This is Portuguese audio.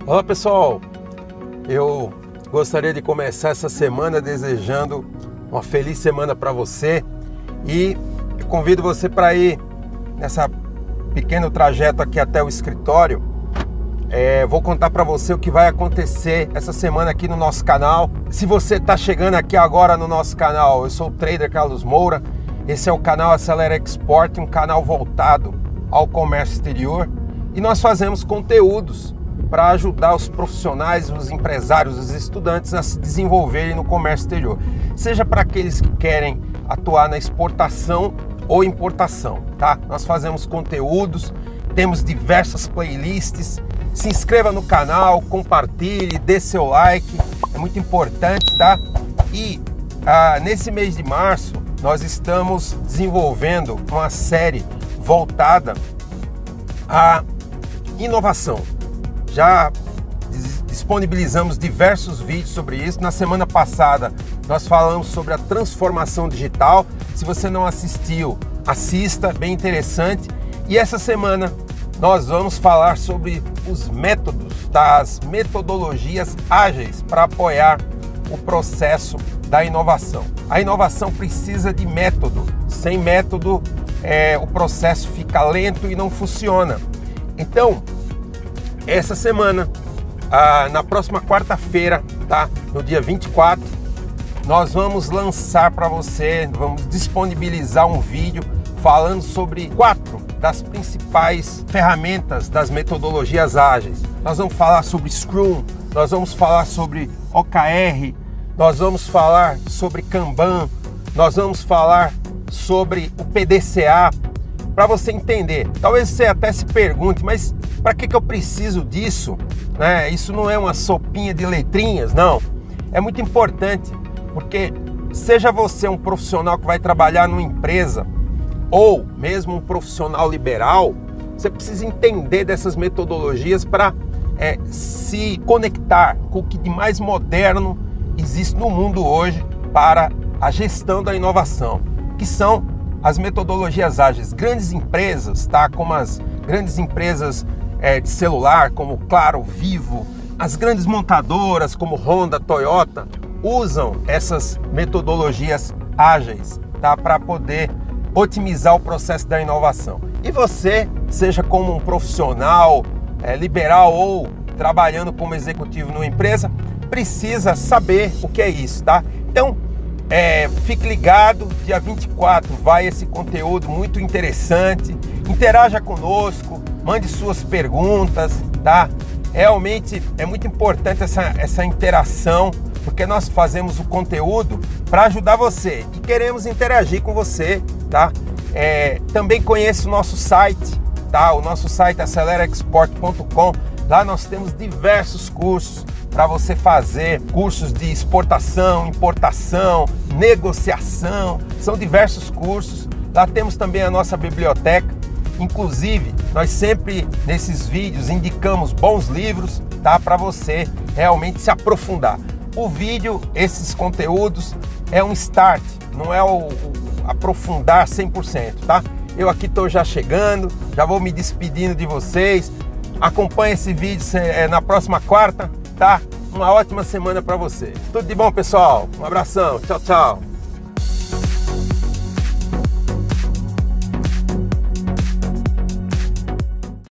Olá pessoal, eu gostaria de começar essa semana desejando uma feliz semana para você e eu convido você para ir nessa pequeno trajeto aqui até o escritório. Vou contar para você o que vai acontecer essa semana aqui no nosso canal. Se você está chegando aqui agora no nosso canal, eu sou o Trader Carlos Moura. Esse é o canal Acelera Export, um canal voltado ao comércio exterior, e nós fazemos conteúdos para ajudar os profissionais, os empresários, os estudantes a se desenvolverem no comércio exterior, seja para aqueles que querem atuar na exportação ou importação, tá? Nós fazemos conteúdos, temos diversas playlists. Se inscreva no canal, compartilhe, dê seu like, é muito importante, tá? E nesse mês de março nós estamos desenvolvendo uma série voltada à inovação. Já disponibilizamos diversos vídeos sobre isso. Na semana passada nós falamos sobre a transformação digital. Se você não assistiu, assista, bem interessante. E essa semana nós vamos falar sobre os métodos, as metodologias ágeis para apoiar o processo da inovação. A inovação precisa de método. Sem método, o processo fica lento e não funciona. Então, essa semana, na próxima quarta-feira, tá? No dia 24, nós vamos lançar para você, vamos disponibilizar um vídeo falando sobre 4 das principais ferramentas das metodologias ágeis. Nós vamos falar sobre Scrum, nós vamos falar sobre OKR, nós vamos falar sobre Kanban, nós vamos falar sobre o PDCA, para você entender. Talvez você até se pergunte, mas para que eu preciso disso? Né? Isso não é uma sopinha de letrinhas, não. É muito importante, porque seja você um profissional que vai trabalhar numa empresa, ou mesmo um profissional liberal, você precisa entender dessas metodologias para se conectar com o que de mais moderno existe no mundo hoje para a gestão da inovação, que são as metodologias ágeis. Grandes empresas, tá? Como as grandes empresas de celular, como Claro, Vivo, as grandes montadoras como Honda, Toyota, usam essas metodologias ágeis, tá? Para poder otimizar o processo da inovação. E você, seja como um profissional liberal ou trabalhando como executivo numa empresa, precisa saber o que é isso, tá? Então, fique ligado, dia 24 vai esse conteúdo muito interessante. Interaja conosco, mande suas perguntas, tá? Realmente é muito importante essa interação, porque nós fazemos o conteúdo para ajudar você e queremos interagir com você, tá? Também conheça o nosso site, tá? O nosso site aceleraexport.com. Lá nós temos diversos cursos para você fazer, cursos de exportação, importação, negociação, são diversos cursos. Lá temos também a nossa biblioteca. Inclusive, nós sempre nesses vídeos indicamos bons livros, tá? Para você realmente se aprofundar. O vídeo, esses conteúdos, é um start, não é o aprofundar 100%, tá? Eu aqui estou já chegando, já vou me despedindo de vocês. Acompanhe esse vídeo na próxima quarta, tá? Uma ótima semana para você. Tudo de bom, pessoal. Um abração. Tchau, tchau.